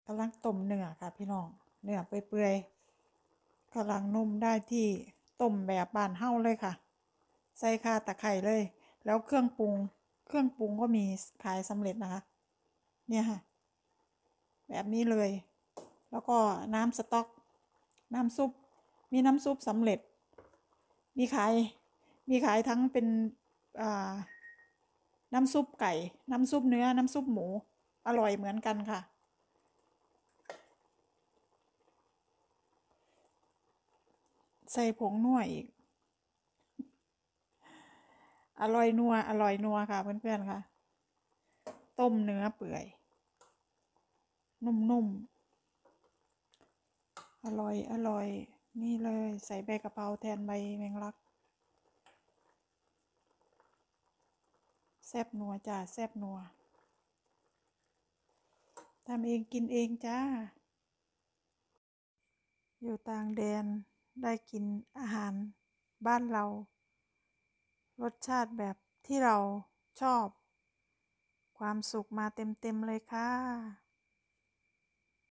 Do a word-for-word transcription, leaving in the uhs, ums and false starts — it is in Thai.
กำลังต้มเนื้อค่ะพี่น้องเนื้อเปื่อยๆกำลังนุ่มได้ที่ต้มแบบบ้านเฮาเลยค่ะใส่ข่าตะไคร้เลยแล้วเครื่องปรุงเครื่องปรุงก็มีขายสำเร็จนะคะเนี่ยค่ะแบบนี้เลยแล้วก็น้ำสต๊อกน้ำซุปมีน้ำซุปสำเร็จมีขายมีขายทั้งเป็นอ่าน้ำซุปไก่น้ำซุปเนื้อน้ำซุปหมูอร่อยเหมือนกันค่ะใส่ผงนัวอีกอร่อยนัวอร่อยนัวค่ะเพื่อนๆค่ะต้มเนื้อเปื่อยนุ่มๆอร่อยอร่อยนี่เลยใส่ใบกะเพราแทนใบแมงลักแซ่บนัวจ้าแซ่บนัวทำเองกินเองจ้าอยู่ต่างแดนได้กินอาหารบ้านเรารสชาติแบบที่เราชอบความสุขมาเต็มๆเลยค่ะ